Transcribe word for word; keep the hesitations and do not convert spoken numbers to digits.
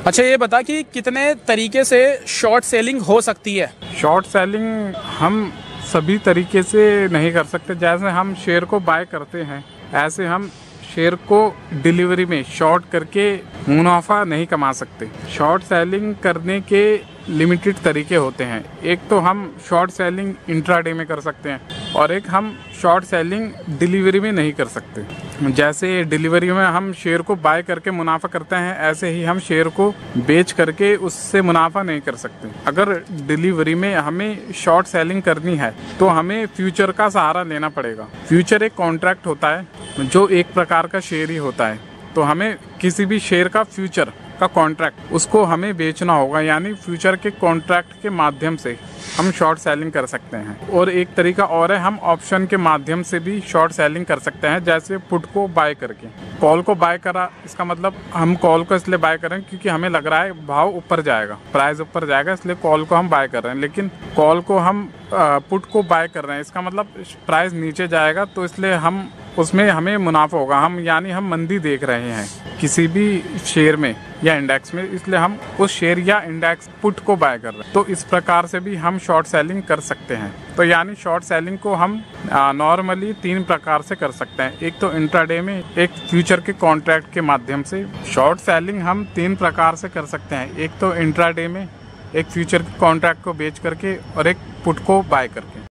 अच्छा, ये बता कि कितने तरीके से शॉर्ट सेलिंग हो सकती है? शॉर्ट सेलिंग हम सभी तरीके से नहीं कर सकते। जैसे हम शेयर को बाय करते हैं, ऐसे हम शेयर को डिलीवरी में शॉर्ट करके मुनाफा नहीं कमा सकते। शॉर्ट सेलिंग करने के लिमिटेड तरीके होते हैं। एक तो हम शॉर्ट सेलिंग इंट्राडे में कर सकते हैं और एक हम शॉर्ट सेलिंग डिलीवरी में नहीं कर सकते। जैसे डिलीवरी में हम शेयर को बाय करके मुनाफा करते हैं, ऐसे ही हम शेयर को बेच करके उससे मुनाफा नहीं कर सकते। अगर डिलीवरी में हमें शॉर्ट सेलिंग करनी है तो हमें फ्यूचर का सहारा लेना पड़ेगा। फ्यूचर एक कॉन्ट्रैक्ट होता है जो एक प्रकार का शेयर ही होता है। तो हमें किसी भी शेयर का फ्यूचर का कॉन्ट्रैक्ट उसको हमें बेचना होगा, यानी फ्यूचर के कॉन्ट्रैक्ट के माध्यम से हम शॉर्ट सेलिंग कर सकते हैं। और एक तरीका और है, हम ऑप्शन के माध्यम से भी शॉर्ट सेलिंग कर सकते हैं। जैसे पुट को बाय करके कॉल को बाय करा, इसका मतलब हम कॉल को इसलिए बाय कर रहे हैं क्योंकि हमें लग रहा है भाव ऊपर जाएगा, प्राइस ऊपर जाएगा, इसलिए कॉल को हम बाय कर रहे हैं। लेकिन कॉल को हम पुट को बाय कर रहे हैं, इसका मतलब प्राइस नीचे जाएगा, तो इसलिए हम उसमें हमें मुनाफा होगा। हम यानी हम मंदी देख रहे हैं किसी भी शेयर में या इंडेक्स में, इसलिए हम उस शेयर या इंडेक्स पुट को बाय कर रहे हैं। तो इस प्रकार से भी हम शॉर्ट सेलिंग कर सकते हैं। तो यानी शॉर्ट सेलिंग को हम नॉर्मली तीन प्रकार से कर सकते हैं। एक तो इंट्राडे में, एक फ्यूचर के कॉन्ट्रैक्ट के माध्यम से। शॉर्ट सेलिंग हम तीन प्रकार से कर सकते हैं। एक तो इंट्राडे में, एक फ्यूचर के कॉन्ट्रैक्ट को बेच करके और एक पुट को बाय करके।